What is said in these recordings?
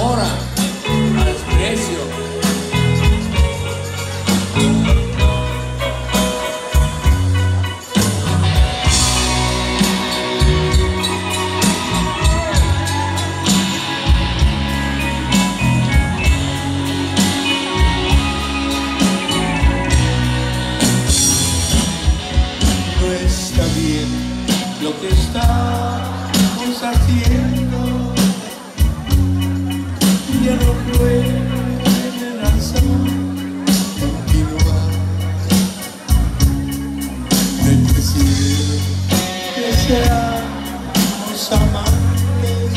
enamora a desprecio. No está bien lo que estamos haciendo, ya no puede razón continuar. Necesito que seamos amantes.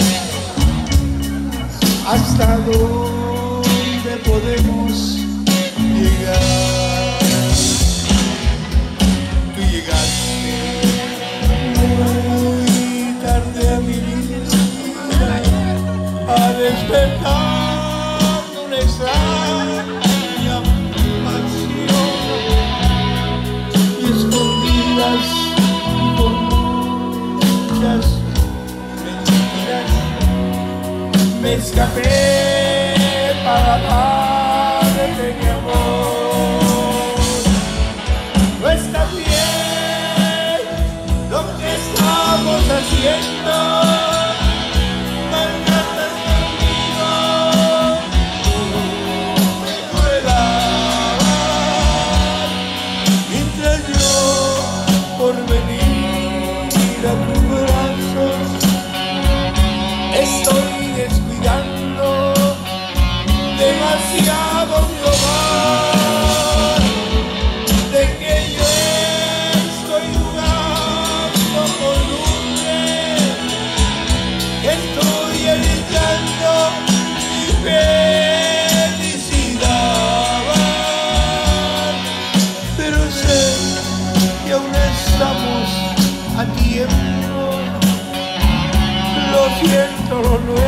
¿Hasta dónde podemos llegar? Tú llegaste muy tarde a mi vida, a despertar una extraña pasión, y escondidas por muchas mentiras me escapé para darte mi amor. No está bien lo que estamos haciendo. Maltratas conmigo, me crueldad, mientras yo por venir a tus brazos estoy descuidando demasiado mi hogar. De que yo estoy jugando con luces, estoy evitando mi felicidad, pero sé que aún estamos a tiempo. Lo siento, lo nuevo